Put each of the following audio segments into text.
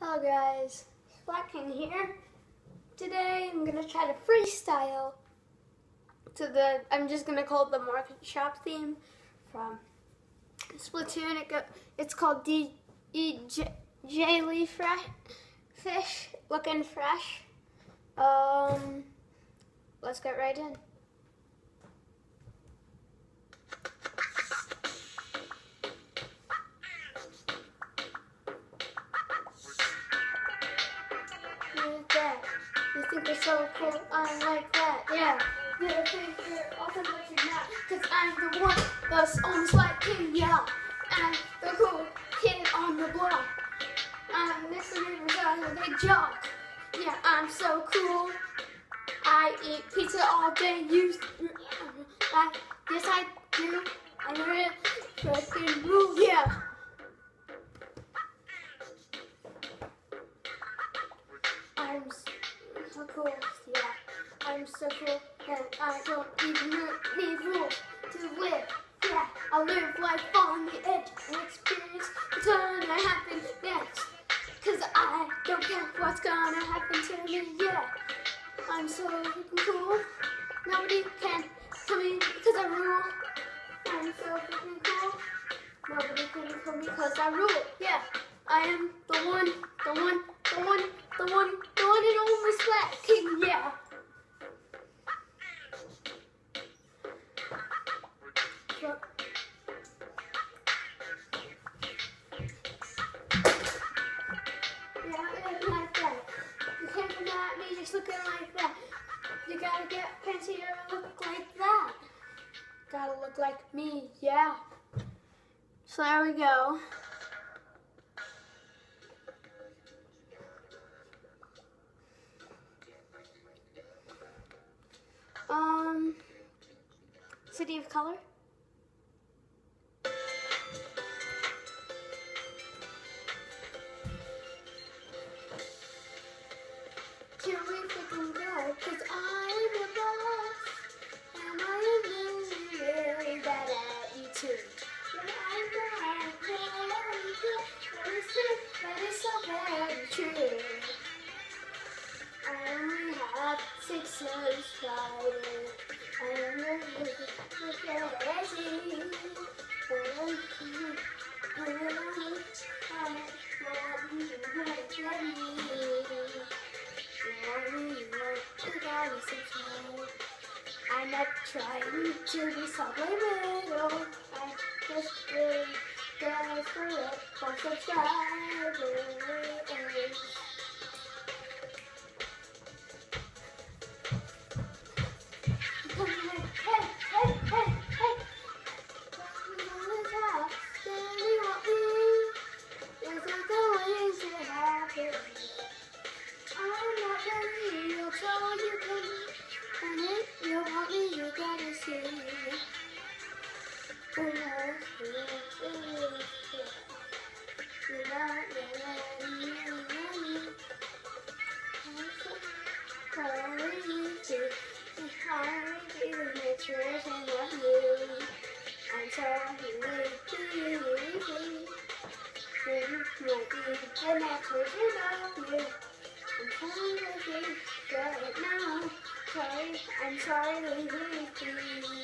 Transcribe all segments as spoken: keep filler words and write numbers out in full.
Hello guys, Splatoon here. Today I'm gonna try to freestyle to the, I'm just gonna call it the market shop theme from Splatoon. It go, it's called D E J Fresh Fish, looking fresh. Um, let's get right in. That. You think you're so cool, I'm like that, yeah. You think you're awesome, but you're not. Cause I'm the one that's on the slide king, yeah. I'm the cool kid on the block. I'm Mister Neighbor's guy with a big jock. Yeah, I'm so cool. I eat pizza all day, use, I, yes I do. I'm a real freaking rule, yeah. I'm so cool, yeah. I'm so cool, and I don't even need rules to live. Yeah, I live life on the edge and experience what's gonna happen next. Cause I don't care what's gonna happen to me, yeah. I'm so freaking cool. Nobody can tell me because I rule. I'm so freaking cool. Nobody can tell me because I rule, yeah. I am the one, the one, the one, the one, the one and only Splat King, yeah. So, yeah, it's like that. You can't come at me just looking like that. You gotta get fancier and look like that. Gotta look like me, yeah. So there we go. Um, City of Color. Can we freaking go? Cause I'm the boss, and I am really, really bad at you too. Yeah, I'm bad, very good, very true, that is so very true. I only have six subscribers. I am really crazy. I'm not trying to be subliminal. I just really desperate for subscribers. I'm sorry, and that's what you know you. I'm trying to be right now. Sorry, I'm sorry to leave you.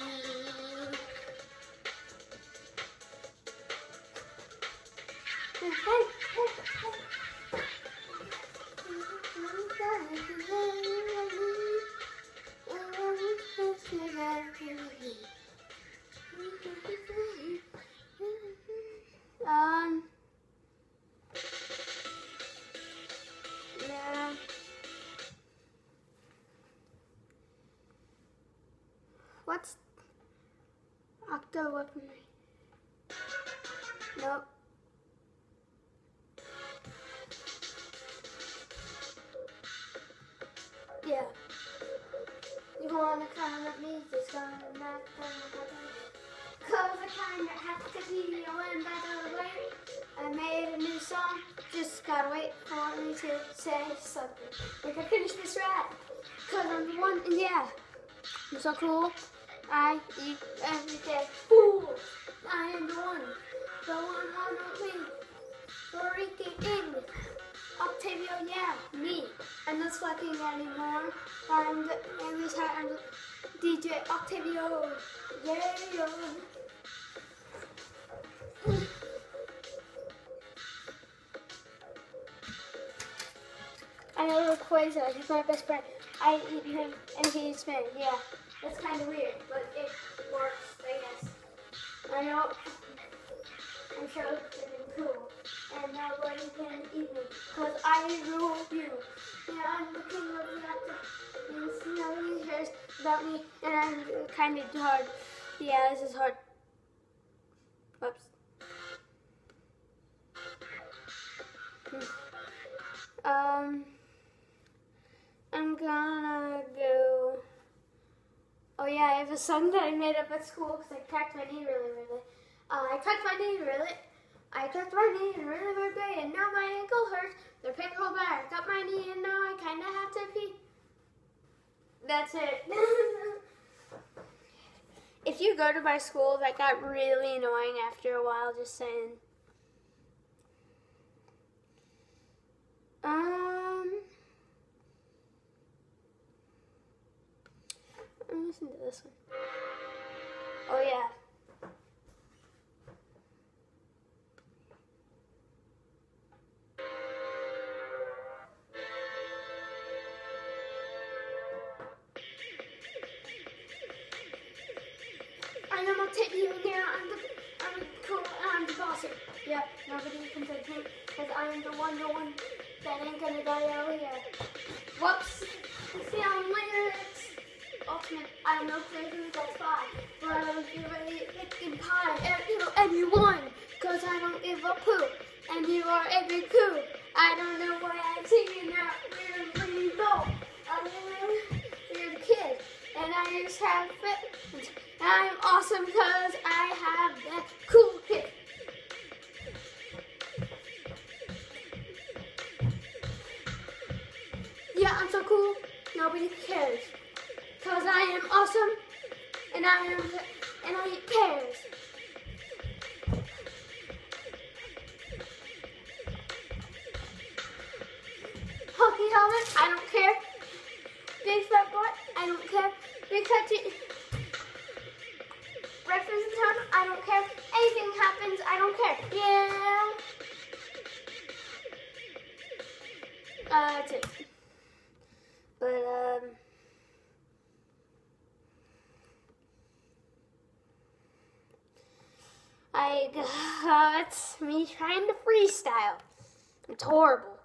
Hey, hey, hey. Um, yeah. What's octo weaponry? Nope. Yeah. You wanna come at me, just gonna knock down. Cause I kinda have to be when back out of the way. I made a new song, just gotta wait for me to say something. We can finish this rap, cause I'm the one, and yeah, I'm so cool. I eat every day. Fool, I am the one, the one on me, freaking in, up Octavio, yeah, me. I'm not slacking anymore. I'm the English I'm the D J Octavio. Yeah. I know Quasar, he's my best friend. I eat him and he eats me. Yeah, that's kind of weird, but it works, I guess. I know. I'm sure it's cool. And nobody can eat me, because I rule you. Yeah, I'm the king of the octopus. Nobody cares about me, and I'm kind of hard. Yeah, this is hard. Whoops. Um, I'm gonna go. Oh yeah, I have a song that I made up at school because I cracked my knee really, really. Uh, I cracked my knee really. I cracked my knee in a really weird way, and now my ankle hurts. The pain rolled back. I got my knee, and now I kind of have to pee. That's it. If you go to my school, that got really annoying after a while, just saying. Um, I'm listening to this one. Oh yeah. I'm gonna take you in there. I'm the, I'm cool. I'm the boss. Yeah, nobody can take me because I'm the one, the one that ain't gonna die out here. Whoops. See how lyrics. Ultimate. I don't know if there's that's five, but I don't give a freaking pie. You know, anyone, because I don't give a poop. And you are a big coup. I don't know why I'm singing that weirdly low. I'm a weird kid, and I just have fit. I'm awesome because I have that cool kid. Yeah, I'm so cool, nobody cares. Because I am awesome, and I am, and I eat pears. Hockey helmet, I don't care. Big fat butt, I don't care. Big country. Breakfast in town, I don't care. Anything happens, I don't care. Yeah. Uh, that's it. But, um... I got me trying to freestyle. It's horrible.